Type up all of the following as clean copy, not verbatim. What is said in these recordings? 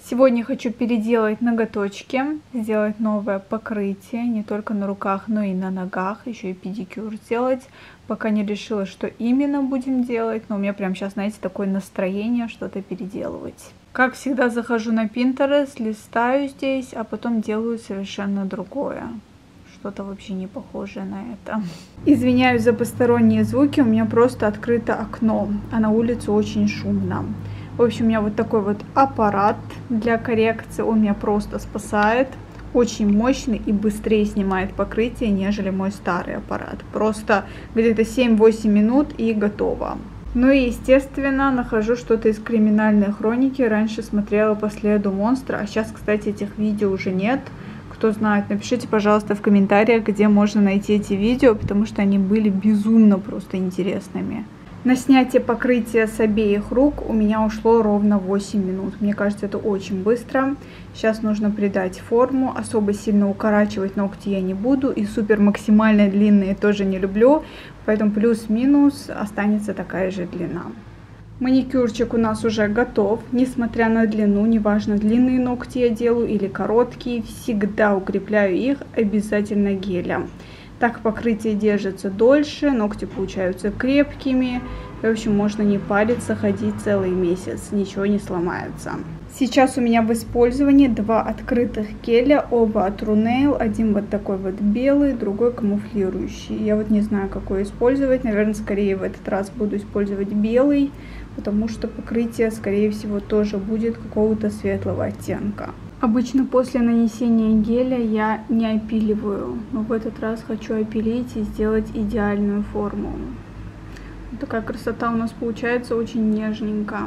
Сегодня хочу переделать ноготочки, сделать новое покрытие, не только на руках, но и на ногах, еще и педикюр сделать. Пока не решила, что именно будем делать, но у меня прямо сейчас, знаете, такое настроение что-то переделывать. Как всегда, захожу на Pinterest, листаю здесь, а потом делаю совершенно другое. Что-то вообще не похожее на это. Извиняюсь за посторонние звуки, у меня просто открыто окно, а на улице очень шумно. В общем, у меня вот такой вот аппарат для коррекции, он меня просто спасает. Очень мощный и быстрее снимает покрытие, нежели мой старый аппарат. Просто где-то 7-8 минут и готово. Ну и, естественно, нахожу что-то из криминальной хроники. Раньше смотрела по следу монстра, а сейчас, кстати, этих видео уже нет. Кто знает, напишите, пожалуйста, в комментариях, где можно найти эти видео, потому что они были безумно просто интересными. На снятие покрытия с обеих рук у меня ушло ровно 8 минут. Мне кажется, это очень быстро. Сейчас нужно придать форму. Особо сильно укорачивать ногти я не буду. И супер максимально длинные тоже не люблю. Поэтому плюс-минус останется такая же длина. Маникюрчик у нас уже готов. Несмотря на длину, неважно, длинные ногти я делаю или короткие, всегда укрепляю их обязательно гелем. Так покрытие держится дольше, ногти получаются крепкими. И, в общем, можно не париться, ходить целый месяц, ничего не сломается. Сейчас у меня в использовании два открытых геля, оба от Runail. Один вот такой вот белый, другой камуфлирующий. Я вот не знаю, какой использовать. Наверное, скорее в этот раз буду использовать белый, потому что покрытие, скорее всего, тоже будет какого-то светлого оттенка. Обычно после нанесения геля я не опиливаю, но в этот раз хочу опилить и сделать идеальную форму. Вот такая красота у нас получается, очень нежненько.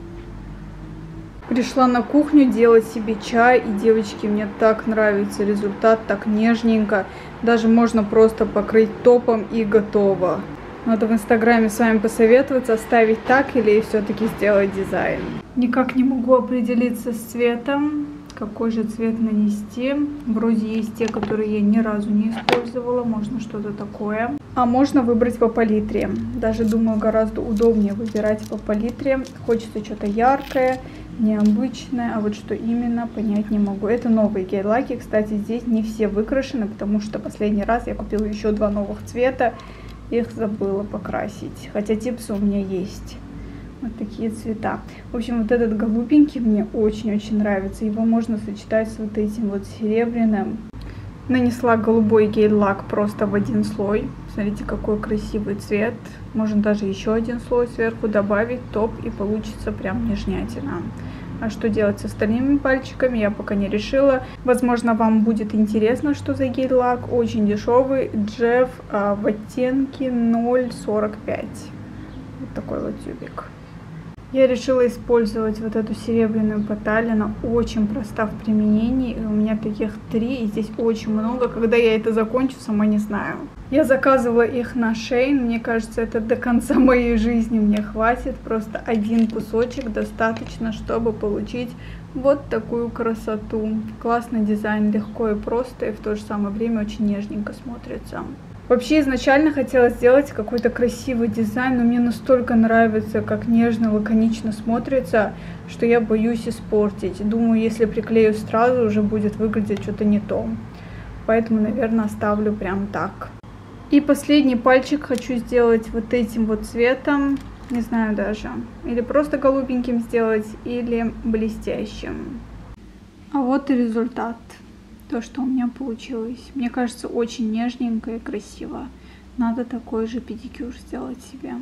Пришла на кухню делать себе чай, и, девочки, мне так нравится результат, так нежненько. Даже можно просто покрыть топом и готово. Надо в инстаграме с вами посоветоваться, оставить так или все-таки сделать дизайн. Никак не могу определиться с цветом. Какой же цвет нанести? Вроде есть те, которые я ни разу не использовала. Можно что-то такое. А можно выбрать по палитре. Даже, думаю, гораздо удобнее выбирать по палитре. Хочется что-то яркое, необычное. А вот что именно, понять не могу. Это новые гель-лаки. Кстати, здесь не все выкрашены, потому что последний раз я купила еще два новых цвета. Их забыла покрасить. Хотя типсы у меня есть. Вот такие цвета. В общем, вот этот голубенький мне очень-очень нравится. Его можно сочетать с вот этим вот серебряным. Нанесла голубой гель-лак просто в один слой. Смотрите, какой красивый цвет. Можно даже еще один слой сверху добавить, топ, и получится прям нежнятина. А что делать с остальными пальчиками, я пока не решила. Возможно, вам будет интересно, что за гель-лак. Очень дешевый. Джефф в оттенке 0,45. Вот такой вот тюбик. Я решила использовать вот эту серебряную паталь. Она очень проста в применении. И у меня таких 3, и здесь очень много. Когда я это закончу, сама не знаю. Я заказывала их на Shein. Мне кажется, это до конца моей жизни мне хватит. Просто один кусочек достаточно, чтобы получить вот такую красоту. Классный дизайн, легко и просто, и в то же самое время очень нежненько смотрится. Вообще изначально хотела сделать какой-то красивый дизайн, но мне настолько нравится, как нежно, лаконично смотрится, что я боюсь испортить. Думаю, если приклею сразу, уже будет выглядеть что-то не то. Поэтому, наверное, оставлю прям так. И последний пальчик хочу сделать вот этим вот цветом. Не знаю даже. Или просто голубеньким сделать, или блестящим. А вот и результат. То, что у меня получилось. Мне кажется, очень нежненько и красиво. Надо такой же педикюр сделать себе.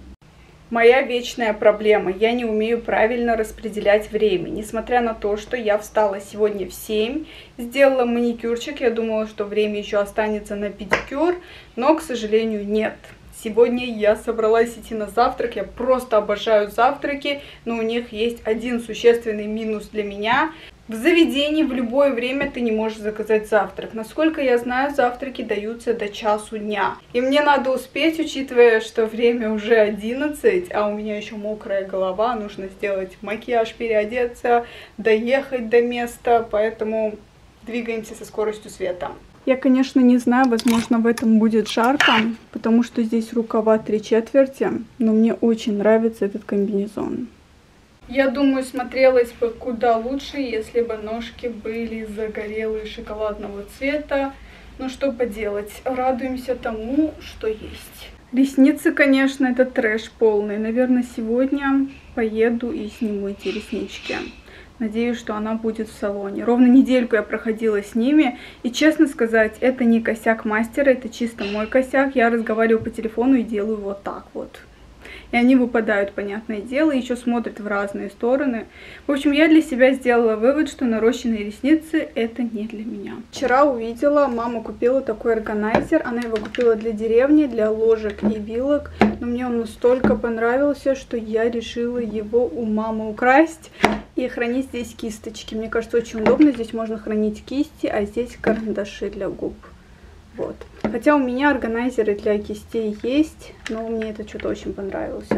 Моя вечная проблема. Я не умею правильно распределять время. Несмотря на то, что я встала сегодня в 7, сделала маникюрчик. Я думала, что время еще останется на педикюр, но, к сожалению, нет. Сегодня я собралась идти на завтрак. Я просто обожаю завтраки, но у них есть один существенный минус для меня. В заведении в любое время ты не можешь заказать завтрак. Насколько я знаю, завтраки даются до часу дня. И мне надо успеть, учитывая, что время уже 11, а у меня еще мокрая голова. Нужно сделать макияж, переодеться, доехать до места. Поэтому двигаемся со скоростью света. Я, конечно, не знаю, возможно, в этом будет жарко, потому что здесь рукава 3/4, но мне очень нравится этот комбинезон. Я думаю, смотрелось бы куда лучше, если бы ножки были загорелые шоколадного цвета. Но что поделать, радуемся тому, что есть. Ресницы, конечно, это трэш полный. Наверное, сегодня поеду и сниму эти реснички. Надеюсь, что она будет в салоне. Ровно недельку я проходила с ними. И, честно сказать, это не косяк мастера, это чисто мой косяк. Я разговариваю по телефону и делаю вот так вот. И они выпадают, понятное дело, еще смотрят в разные стороны. В общем, я для себя сделала вывод, что нарощенные ресницы это не для меня. Вчера увидела, мама купила такой органайзер. Она его купила для деревни, для ложек и вилок. Но мне он настолько понравился, что я решила его у мамы украсть и хранить здесь кисточки. Мне кажется, очень удобно. Здесь можно хранить кисти, а здесь карандаши для губ. Вот. Хотя у меня органайзеры для кистей есть, но мне это что-то очень понравился.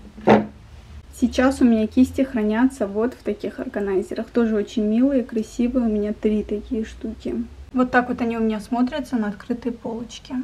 Сейчас у меня кисти хранятся вот в таких органайзерах. Тоже очень милые, красивые. У меня 3 такие штуки. Вот так вот они у меня смотрятся на открытой полочке.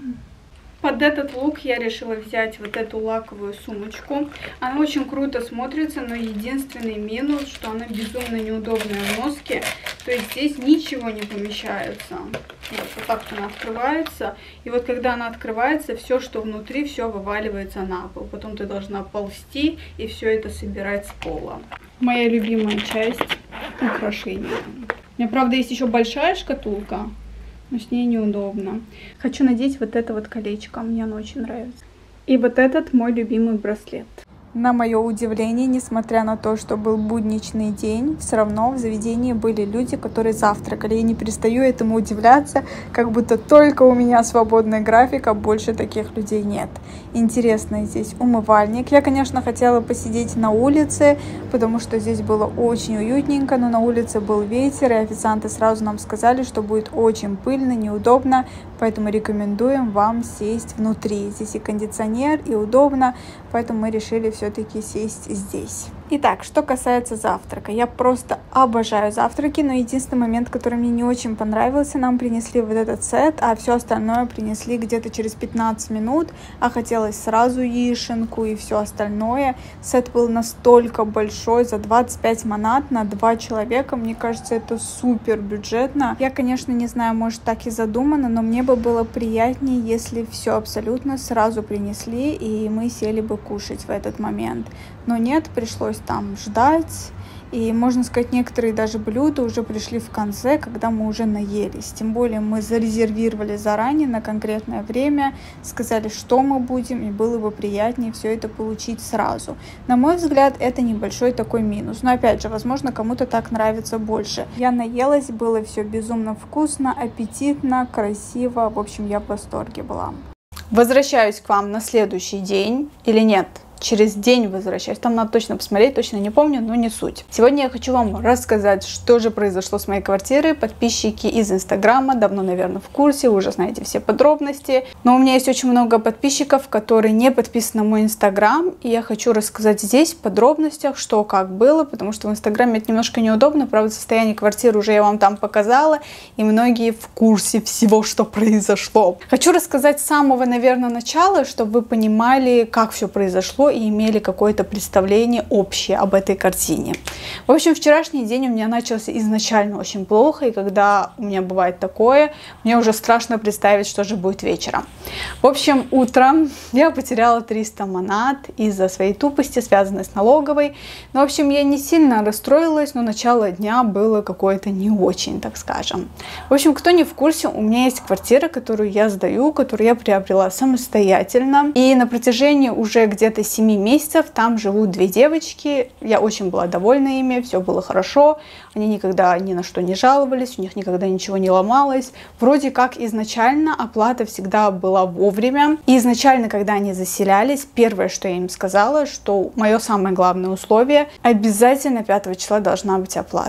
Под этот лук я решила взять вот эту лаковую сумочку. Она очень круто смотрится, но единственный минус, что она безумно неудобная в носке. То есть здесь ничего не помещается. Вот так она открывается. И вот когда она открывается, все, что внутри, все вываливается на пол. Потом ты должна ползти и все это собирать с пола. Моя любимая часть — украшения. У меня, правда, есть еще большая шкатулка, но с ней неудобно. Хочу надеть вот это вот колечко, мне оно очень нравится. И вот этот мой любимый браслет. На мое удивление, несмотря на то, что был будничный день, все равно в заведении были люди, которые завтракали. Я не перестаю этому удивляться, как будто только у меня свободный график, а больше таких людей нет. Интересно, здесь умывальник. Я, конечно, хотела посидеть на улице, потому что здесь было очень уютненько, но на улице был ветер, и официанты сразу нам сказали, что будет очень пыльно, неудобно, поэтому рекомендуем вам сесть внутри. Здесь и кондиционер, и удобно, поэтому мы решили все-таки сесть здесь. Итак, что касается завтрака. Я просто обожаю завтраки, но единственный момент, который мне не очень понравился, нам принесли вот этот сет, а все остальное принесли где-то через 15 минут, а хотелось сразу яишенку и все остальное. Сет был настолько большой, за 25 манат на 2 человека, мне кажется, это супер бюджетно. Я, конечно, не знаю, может так и задумано, но мне бы было приятнее, если все абсолютно сразу принесли, и мы сели бы кушать в этот момент. Но нет, пришлось там ждать. И, можно сказать, некоторые даже блюда уже пришли в конце, когда мы уже наелись. Тем более мы зарезервировали заранее на конкретное время, сказали, что мы будем, и было бы приятнее все это получить сразу. На мой взгляд, это небольшой такой минус. Но опять же, возможно, кому-то так нравится больше. Я наелась, было все безумно вкусно, аппетитно, красиво. В общем, я в восторге была. Возвращаюсь к вам на следующий день или нет? Через день возвращаюсь. Там надо точно посмотреть, точно не помню, но не суть. Сегодня я хочу вам рассказать, что же произошло с моей квартирой. Подписчики из Инстаграма давно, наверное, в курсе, вы уже знаете все подробности. Но у меня есть очень много подписчиков, которые не подписаны на мой Инстаграм. И я хочу рассказать здесь в подробностях, что как было, потому что в Инстаграме это немножко неудобно. Правда, состояние квартиры уже я вам там показала, и многие в курсе всего, что произошло. Хочу рассказать с самого, наверное, начала, чтобы вы понимали, как все произошло, и имели какое-то представление общее об этой картине. В общем, вчерашний день у меня начался изначально очень плохо, и когда у меня бывает такое, мне уже страшно представить, что же будет вечером. В общем, утром я потеряла 300 манат из-за своей тупости, связанной с налоговой. Но, в общем, я не сильно расстроилась, но начало дня было какое-то не очень, так скажем. В общем, кто не в курсе, у меня есть квартира, которую я сдаю, которую я приобрела самостоятельно. И на протяжении уже где-то 7 месяцев там живут 2 девочки. Я очень была довольна ими, все было хорошо. Они никогда ни на что не жаловались, у них никогда ничего не ломалось. Вроде как изначально оплата всегда была вовремя. И изначально, когда они заселялись, первое, что я им сказала, что мое самое главное условие — обязательно 5 числа должна быть оплата.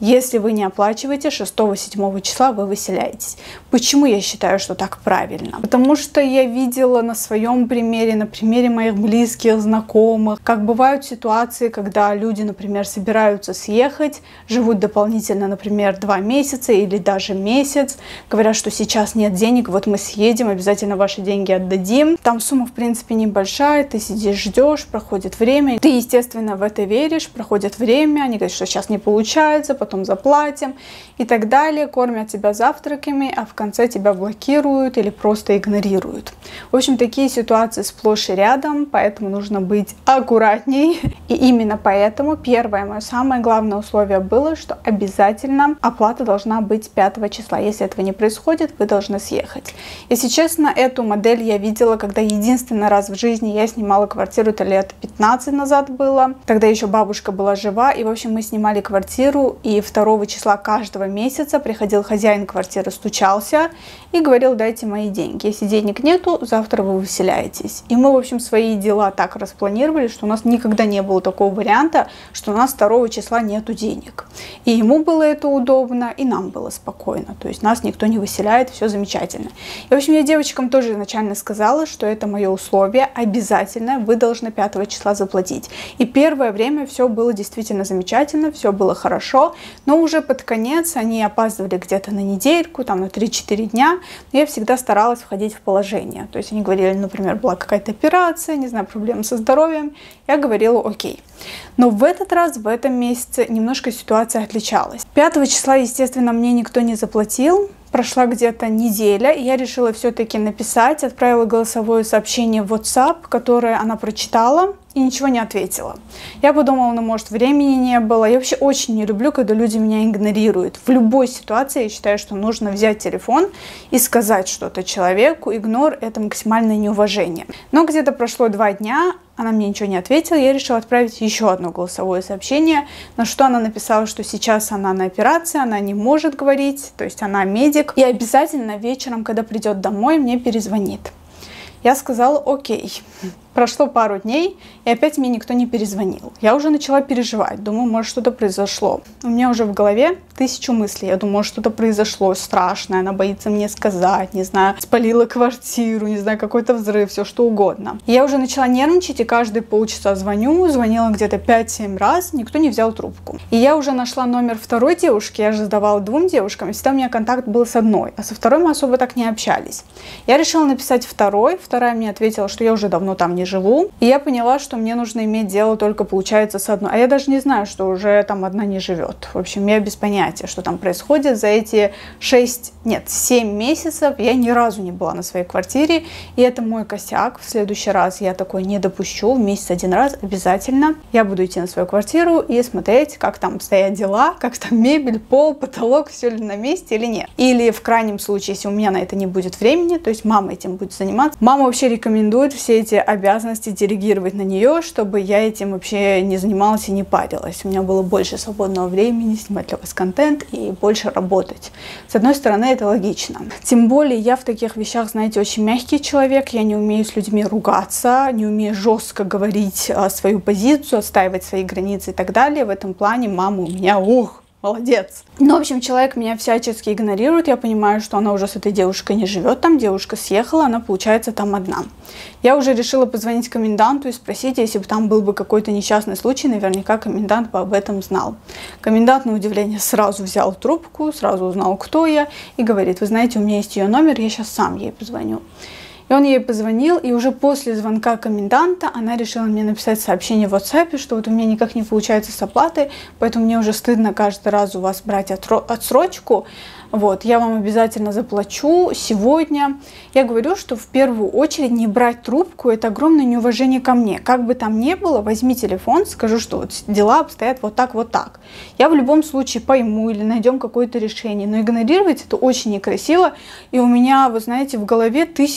Если вы не оплачиваете, 6-7 числа вы выселяетесь. Почему я считаю, что так правильно? Потому что я видела на своем примере, на примере моих близких, знакомых, как бывают ситуации, когда люди, например, собираются съехать, живут дополнительно, например, 2 месяца или даже месяц, говорят, что сейчас нет денег, вот мы съедем, обязательно ваши деньги отдадим. Там сумма, в принципе, небольшая, ты сидишь, ждешь, проходит время, ты, естественно, в это веришь, проходит время, они говорят, что сейчас не получается, потом заплатим и так далее, кормят тебя завтраками, а в конце тебя блокируют или просто игнорируют. В общем, такие ситуации сплошь и рядом, поэтому нужно быть аккуратней. И именно поэтому первое мое самое главное условие было, что обязательно оплата должна быть 5 числа. Если этого не происходит, вы должны съехать. Если честно, эту модель я видела, когда единственный раз в жизни я снимала квартиру, это лет 15 назад было. Тогда еще бабушка была жива, и, в общем, мы снимали квартиру, и 2 числа каждого месяца приходил хозяин квартиры, стучался и говорил: дайте мои деньги. Если денег нету, завтра вы выселяетесь. И мы, в общем, свои дела так распланировали, что у нас никогда не было такого варианта, что у нас 2 числа нету денег. И ему было это удобно, и нам было спокойно. То есть нас никто не выселяет, все замечательно. И, в общем, я девочкам тоже изначально сказала, что это мое условие обязательно, вы должны 5 числа заплатить. И первое время все было действительно замечательно, все было хорошо, но уже под конец они опаздывали где-то на недельку, там на 3-4 дня, но я всегда старалась входить в положение. То есть они говорили, например, была какая-то операция, не знаю, проблемы со здоровьем, я говорила: окей. Но в этот раз, в этом месяце, немножко ситуация отличалась. 5 числа, естественно, мне никто не заплатил. Прошла где-то неделя, и я решила все-таки написать, отправила голосовое сообщение в WhatsApp, которое она прочитала и ничего не ответила. Я подумала, ну, может, времени не было. Я вообще очень не люблю, когда люди меня игнорируют. В любой ситуации я считаю, что нужно взять телефон и сказать что-то человеку. Игнор — это максимальное неуважение. Но где-то прошло 2 дня, она мне ничего не ответила, я решила отправить еще одно голосовое сообщение, на что она написала, что сейчас она на операции, она не может говорить, то есть она медик, и обязательно вечером, когда придет домой, мне перезвонит. Я сказала: окей. Прошло пару дней, и опять мне никто не перезвонил. Я уже начала переживать, думаю, может, что-то произошло. У меня уже в голове 1000 мыслей. Я думаю, что-то произошло страшное, она боится мне сказать, не знаю, спалила квартиру, не знаю, какой-то взрыв, все что угодно. И я уже начала нервничать, и каждые полчаса звонила где-то 5-7 раз, никто не взял трубку. И я уже нашла номер второй девушки, я же сдавала 2 девушкам, и всегда у меня контакт был с одной, а со второй мы особо так не общались. Я решила написать вторая мне ответила, что я уже давно там не живу, и я поняла, что мне нужно иметь дело только, получается, с одной. А я даже не знаю, что уже там одна не живет. В общем, я без понятия, что там происходит. За эти 7 месяцев я ни разу не была на своей квартире, и это мой косяк. В следующий раз я такой не допущу. В месяц 1 раз обязательно я буду идти на свою квартиру и смотреть, как там стоят дела, как там мебель, пол, потолок, все ли на месте или нет. Или в крайнем случае, если у меня на это не будет времени, то есть мама этим будет заниматься. Мама вообще рекомендует все эти обязанности делегировать на нее, чтобы я этим вообще не занималась и не парилась. У меня было больше свободного времени снимать для вас контент и больше работать. С одной стороны, это логично. Тем более я в таких вещах, знаете, очень мягкий человек. Я не умею с людьми ругаться, не умею жестко говорить свою позицию, отстаивать свои границы и так далее. В этом плане мама у меня, молодец. Ну, в общем, человек меня всячески игнорирует. Я понимаю, что она уже с этой девушкой не живет там. Девушка съехала, она, получается, там одна. Я уже решила позвонить коменданту и спросить, если бы там был бы какой-то несчастный случай, наверняка комендант бы об этом знал. Комендант, на удивление, сразу взял трубку, сразу узнал, кто я, и говорит: вы знаете, у меня есть ее номер, я сейчас сам ей позвоню. И он ей позвонил, и уже после звонка коменданта она решила мне написать сообщение в WhatsApp, что вот у меня никак не получается с оплатой, поэтому мне уже стыдно каждый раз у вас брать отсрочку. Вот, я вам обязательно заплачу сегодня. Я говорю, что в первую очередь не брать трубку — это огромное неуважение ко мне. Как бы там ни было, возьми телефон, скажу, что вот дела обстоят вот так, вот так. Я в любом случае пойму или найдем какое-то решение. Но игнорировать — это очень некрасиво. И у меня, вы знаете, в голове 1000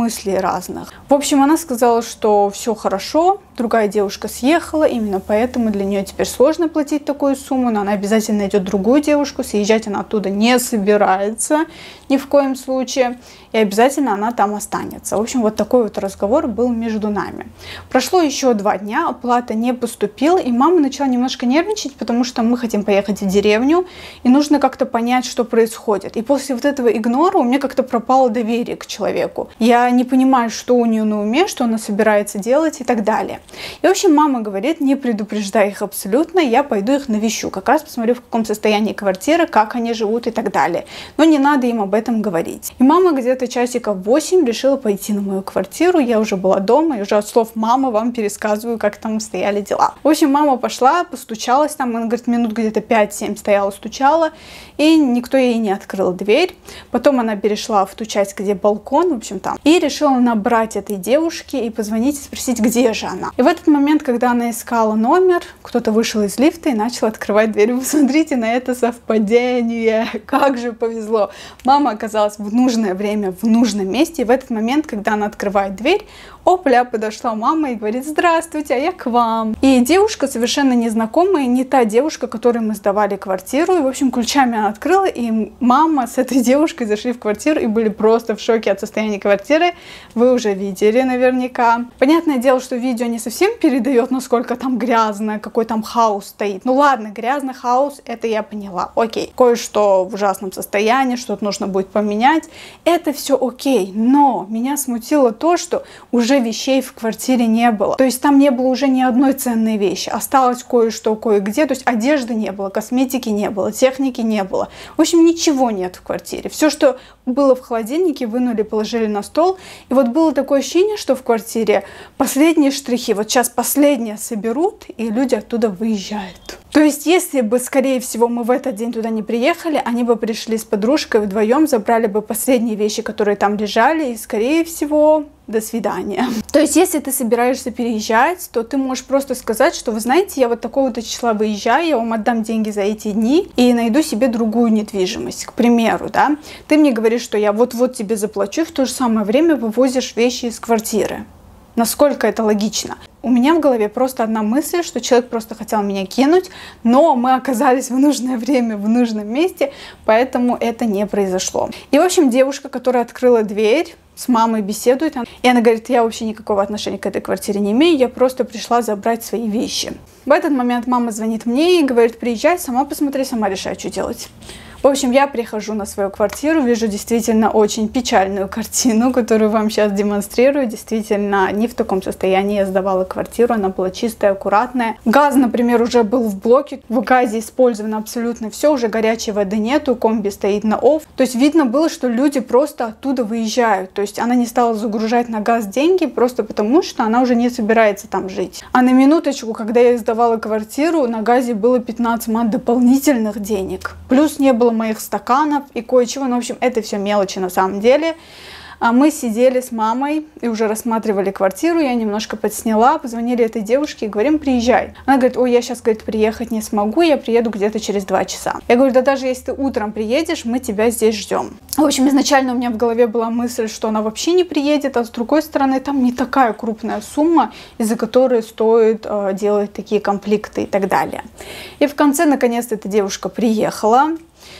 мыслей разных. В общем, она сказала, что все хорошо, другая девушка съехала, именно поэтому для нее теперь сложно платить такую сумму, но она обязательно найдет другую девушку, съезжать она оттуда не собирается ни в коем случае, и обязательно она там останется. В общем, вот такой вот разговор был между нами. Прошло еще 2 дня, оплата не поступила, и мама начала немножко нервничать, потому что мы хотим поехать в деревню, и нужно как-то понять, что происходит. И после вот этого игнора у меня как-то пропало доверие к человеку. Я не понимаю, что у нее на уме, что она собирается делать и так далее. И, в общем, мама говорит, не предупреждай их абсолютно, я пойду их навещу, как раз посмотрю, в каком состоянии квартира, как они живут и так далее. Но не надо им об этом говорить. И мама где-то часиков 8 решила пойти на мою квартиру, я уже была дома, и уже от слов мамы вам пересказываю, как там стояли дела. В общем, мама пошла, постучалась там, она говорит, минут где-то 5-7 стояла, стучала, и никто ей не открыл дверь. Потом она перешла в ту часть, где балкон, в общем, там, и решила набрать этой девушке и позвонить и спросить, где же она. И в этот момент, когда она искала номер, кто-то вышел из лифта и начал открывать дверь. Вы посмотрите на это совпадение, как же повезло. Мама оказалась в нужное время, в нужном месте, и в этот момент, когда она открывает дверь, опля, подошла мама и говорит, здравствуйте, а я к вам. И девушка совершенно незнакомая, не та девушка, которой мы сдавали квартиру. И, в общем, ключами она открыла, и мама с этой девушкой зашли в квартиру и были просто в шоке от состояния квартиры. Вы уже видели наверняка. Понятное дело, что видео не совсем передает, насколько там грязно, какой там хаос стоит. Ну ладно, грязный хаос, это я поняла. Окей, кое-что в ужасном состоянии, что-то нужно будет поменять. Это все окей, но меня смутило то, что уже вещей в квартире не было. То есть там не было уже ни одной ценной вещи. Осталось кое-что кое-где. То есть одежды не было, косметики не было, техники не было. В общем, ничего нет в квартире. Все, что было в холодильнике, вынули, положили на стол. И вот было такое ощущение, что в квартире последние штрихи. Вот сейчас последние соберут, и люди оттуда выезжают. То есть, если бы, скорее всего, мы в этот день туда не приехали, они бы пришли с подружкой вдвоем, забрали бы последние вещи, которые там лежали, и, скорее всего, до свидания. То есть, если ты собираешься переезжать, то ты можешь просто сказать, что, вы знаете, я вот такого-то числа выезжаю, я вам отдам деньги за эти дни и найду себе другую недвижимость, к примеру, да. Ты мне говоришь, что я вот-вот тебе заплачу, в то же самое время вывозишь вещи из квартиры. Насколько это логично? У меня в голове просто одна мысль, что человек просто хотел меня кинуть, но мы оказались в нужное время, в нужном месте, поэтому это не произошло. И, в общем, девушка, которая открыла дверь, с мамой беседует, и она говорит, я вообще никакого отношения к этой квартире не имею, я просто пришла забрать свои вещи. В этот момент мама звонит мне и говорит, приезжай, сама посмотри, сама решай, что делать. В общем, я прихожу на свою квартиру, вижу действительно очень печальную картину, которую вам сейчас демонстрирую. Действительно, не в таком состоянии я сдавала квартиру, она была чистая, аккуратная. Газ, например, уже был в блоке, в газе использовано абсолютно все, уже горячей воды нету, комби стоит на off. То есть видно было, что люди просто оттуда выезжают. То есть она не стала загружать на газ деньги, просто потому что она уже не собирается там жить. А на минуточку, когда я сдавала квартиру, на газе было 15 мат дополнительных денег. Плюс не было моих стаканов и кое-чего. Ну, в общем, это все мелочи на самом деле. А мы сидели с мамой и уже рассматривали квартиру. Я немножко подсняла, позвонили этой девушке и говорим, приезжай. Она говорит, ой, я сейчас, говорит, приехать не смогу, я приеду где-то через 2 часа. Я говорю, да даже если ты утром приедешь, мы тебя здесь ждем. В общем, изначально у меня в голове была мысль, что она вообще не приедет, а с другой стороны, там не такая крупная сумма, из-за которой стоит делать такие конфликты и так далее. И в конце, наконец-то, эта девушка приехала.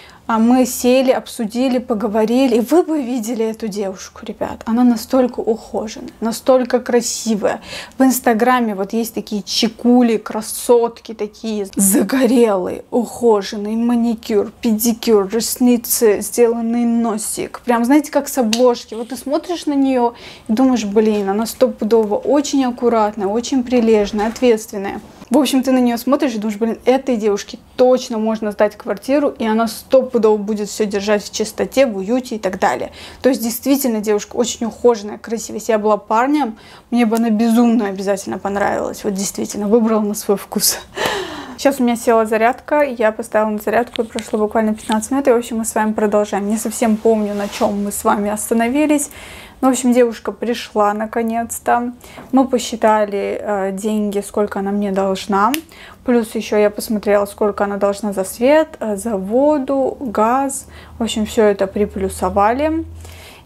Мы сели, обсудили, поговорили. И вы бы видели эту девушку, ребят. Она настолько ухоженная, настолько красивая. В Инстаграме вот есть такие чекули, красотки такие, загорелые, ухоженные, маникюр, педикюр, ресницы, сделанный носик. Прям, знаете, как с обложки. Вот ты смотришь на нее и думаешь, блин, она стопудово очень аккуратная, очень прилежная, ответственная. В общем, ты на нее смотришь и думаешь, блин, этой девушке точно можно сдать квартиру, и она стопудово будет все держать в чистоте, в уюте и так далее. То есть, действительно, девушка очень ухоженная, красивая. Если я была парнем, мне бы она безумно обязательно понравилась. Вот действительно, выбрала на свой вкус. Сейчас у меня села зарядка, я поставила на зарядку, и прошло буквально 15 минут, и, в общем, мы с вами продолжаем. Не совсем помню, на чем мы с вами остановились. Ну, в общем, девушка пришла наконец-то. Мы посчитали деньги, сколько она мне должна. Плюс еще я посмотрела, сколько она должна за свет, за воду, газ. В общем, все это приплюсовали.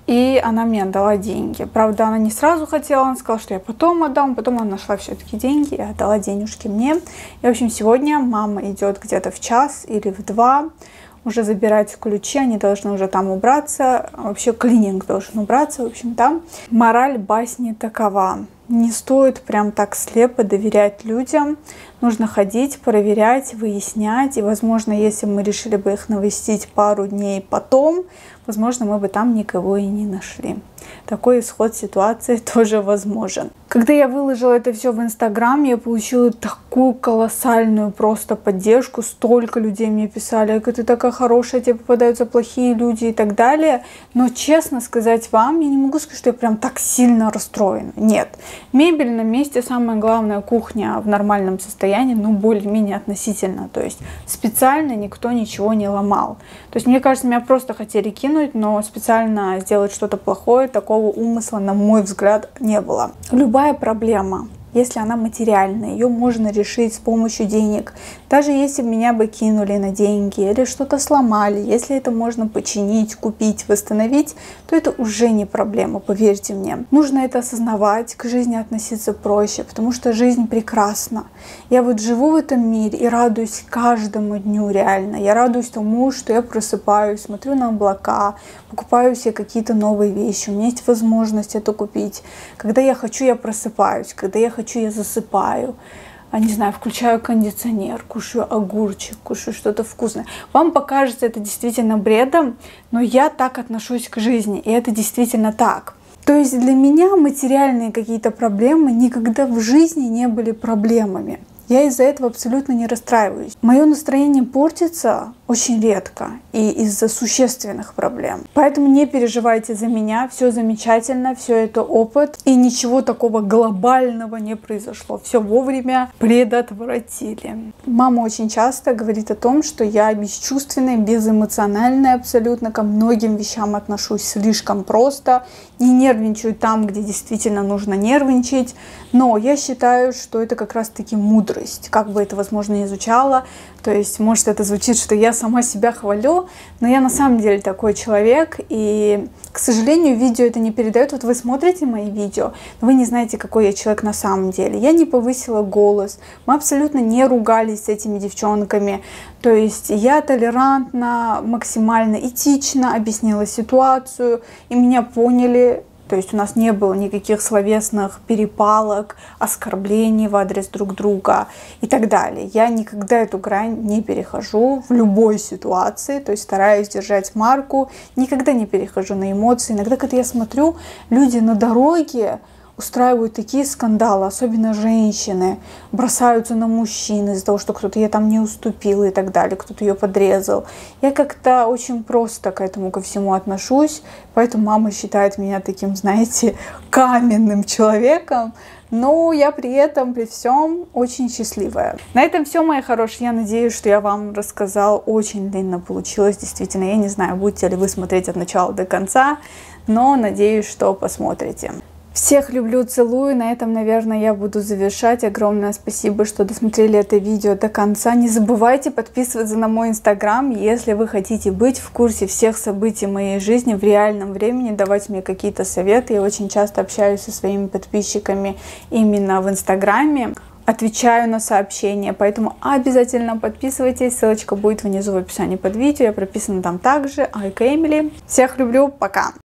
и она мне отдала деньги. Правда, она не сразу хотела, она сказала, что я потом отдам, потом она нашла все-таки деньги и отдала денежки мне. И, в общем, сегодня мама идет где-то в 1 или в 2 уже забирать ключи, они должны уже там убраться, вообще клининг должен убраться, в общем, там. Мораль басни такова: не стоит прям так слепо доверять людям, нужно ходить, проверять, выяснять, и, возможно, если мы решили бы их навестить пару дней потом, возможно, мы бы там никого и не нашли. Такой исход ситуации тоже возможен. Когда я выложила это все в Инстаграм, я получила такую колоссальную просто поддержку. Столько людей мне писали: ты такая хорошая, тебе попадаются плохие люди и так далее. Но, честно сказать вам, я не могу сказать, что я прям так сильно расстроена. Нет. Мебель на месте, самое главное, кухня в нормальном состоянии, ну, более-менее относительно. То есть специально никто ничего не ломал. То есть, мне кажется, меня просто хотели кинуть, но специально сделать что-то плохое, такого умысла, на мой взгляд, не было. Любая проблема, если она материальная, ее можно решить с помощью денег. Даже если меня бы кинули на деньги или что-то сломали, если это можно починить, купить, восстановить, то это уже не проблема, поверьте мне. Нужно это осознавать, к жизни относиться проще, потому что жизнь прекрасна. Я вот живу в этом мире и радуюсь каждому дню реально. Я радуюсь тому, что я просыпаюсь, смотрю на облака, покупаю себе какие-то новые вещи, у меня есть возможность это купить. Когда я хочу, я просыпаюсь, когда я хочу, я засыпаю. Не знаю, включаю кондиционер, кушаю огурчик, кушаю что-то вкусное. Вам покажется это действительно бредом, но я так отношусь к жизни, и это действительно так. То есть для меня материальные какие-то проблемы никогда в жизни не были проблемами. Я из-за этого абсолютно не расстраиваюсь. Мое настроение портится очень редко и из-за существенных проблем. Поэтому не переживайте за меня, все замечательно, все это опыт, и ничего такого глобального не произошло. Все вовремя предотвратили. Мама очень часто говорит о том, что я бесчувственная, безэмоциональная абсолютно, ко многим вещам отношусь слишком просто, не нервничаю там, где действительно нужно нервничать, но я считаю, что это как раз-таки мудрость, как бы это, возможно, не звучало. То есть, может, это звучит, что я сама себя хвалю, но я на самом деле такой человек, и, к сожалению, видео это не передает. Вот вы смотрите мои видео, но вы не знаете, какой я человек на самом деле. Я не повысила голос, мы абсолютно не ругались с этими девчонками. То есть я толерантно, максимально этично объяснила ситуацию, и меня поняли. То есть у нас не было никаких словесных перепалок, оскорблений в адрес друг друга и так далее. Я никогда эту грань не перехожу в любой ситуации, то есть стараюсь держать марку, никогда не перехожу на эмоции. Иногда, когда я смотрю, люди на дороге устраивают такие скандалы, особенно женщины, бросаются на мужчин из-за того, что кто-то ей там не уступил и так далее, кто-то ее подрезал. Я как-то очень просто к этому ко всему отношусь, поэтому мама считает меня таким, знаете, каменным человеком, но я при этом, при всем очень счастливая. На этом все, мои хорошие. Я надеюсь, что я вам рассказала. Очень длинно получилось, действительно. Я не знаю, будете ли вы смотреть от начала до конца, но надеюсь, что посмотрите. Всех люблю, целую. На этом, наверное, я буду завершать. Огромное спасибо, что досмотрели это видео до конца. Не забывайте подписываться на мой инстаграм, если вы хотите быть в курсе всех событий моей жизни в реальном времени, давать мне какие-то советы. Я очень часто общаюсь со своими подписчиками именно в инстаграме. Отвечаю на сообщения, поэтому обязательно подписывайтесь. Ссылочка будет внизу в описании под видео. Я прописана там также. Айка Эмили. Всех люблю. Пока.